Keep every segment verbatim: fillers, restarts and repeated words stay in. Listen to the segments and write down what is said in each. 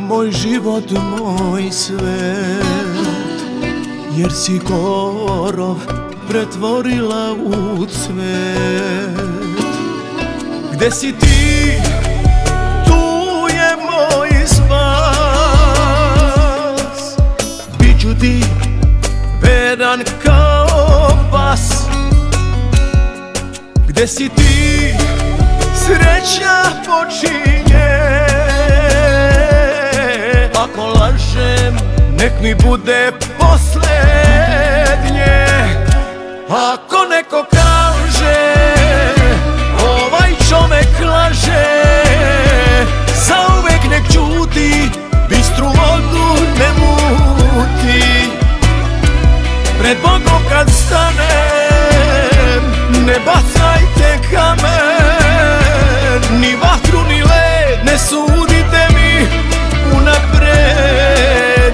moj život, moj svet, jer si korov pretvorila u cvet. Gde si ti, tu je moj spas. Biću ti veran kao pas. Gde si ti, sreća počinje. Ako lažem, nek mi bude poslednje. Ako neko kaže ovaj čovek laže, zauvek nek ćuti, bistru vodu ne muti. Pred Bogom kad stanem, ne bacajte kamen, ni vatru ni led, ne sudite mi unapred.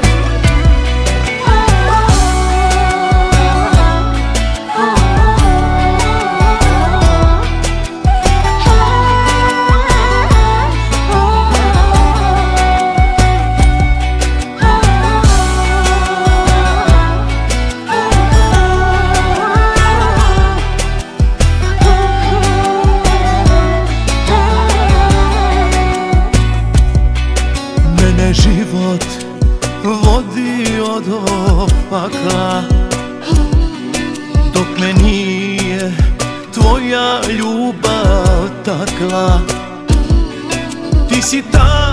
Život vodi od opakla, dok me nije tvoja ljubav takla. Ti si ta